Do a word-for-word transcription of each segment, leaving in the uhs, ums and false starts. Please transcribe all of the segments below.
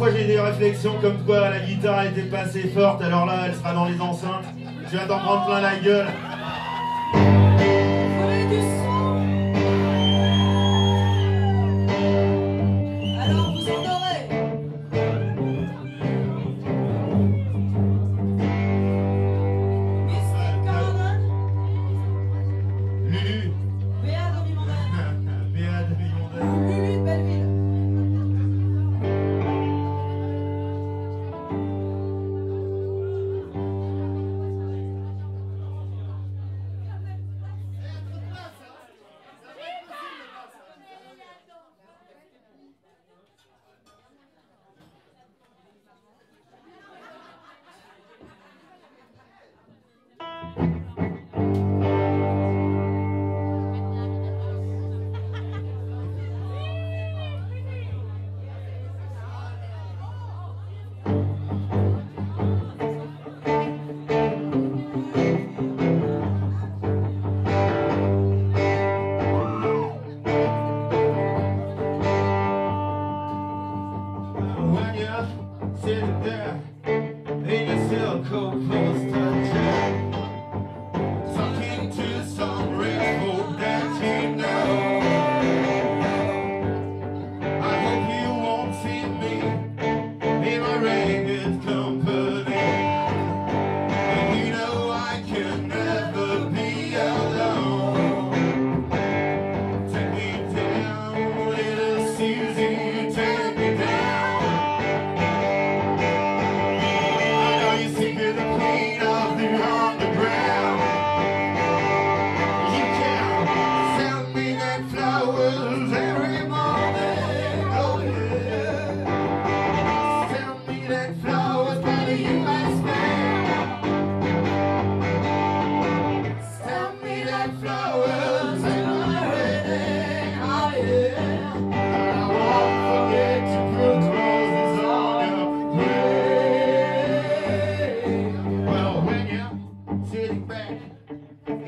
fois j'ai des réflexions comme quoi la guitare était pas assez forte, alors là elle sera dans les enceintes. Je viens d'en prendre plein la gueule. Sitting there in your silk poster chair, talking to some rich folk that you know. I hope you won't see me in my ragged company, and you know I can never be alone. Take me down, little Susie, take me down.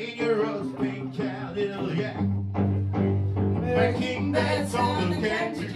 Making that song again.